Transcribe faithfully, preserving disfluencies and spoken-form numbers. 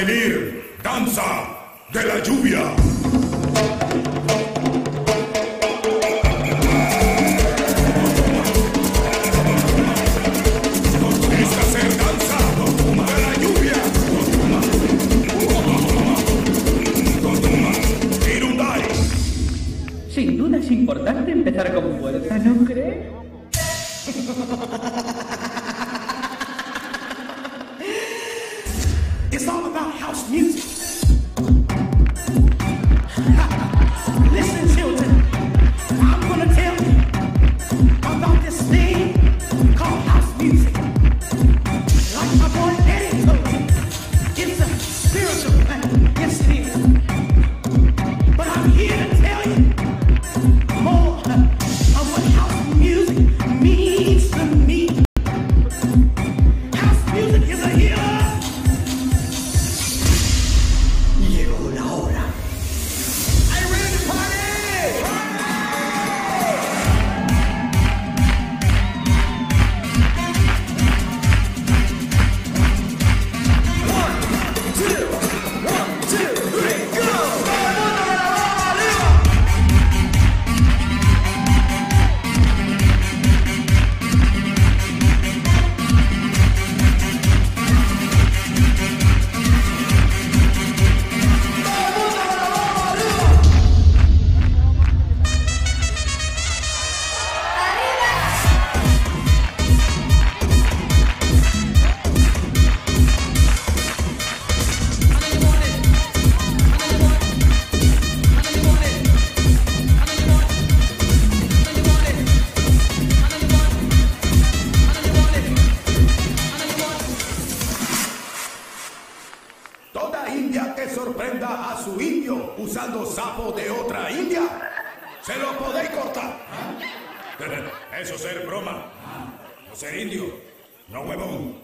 venir, danza de la lluvia. Esta ser danza de la lluvia. Hirundai. Sin duda es importante empezar con fuerza, ¿no crees? It's all about house music. Listen, children, I'm gonna tell you about this thing called house music. Like my boy Eddie told you, it's a spiritual thing. Yes, it is. But I'm here to tell you more of what house music means to me. House music is a healer. Llegó la hora. Are you ready to party? One, two, one, two, three, go! Toda india que sorprenda a su indio usando sapo de otra india, se lo podéis cortar. Eso ser broma. No ser indio, no huevón.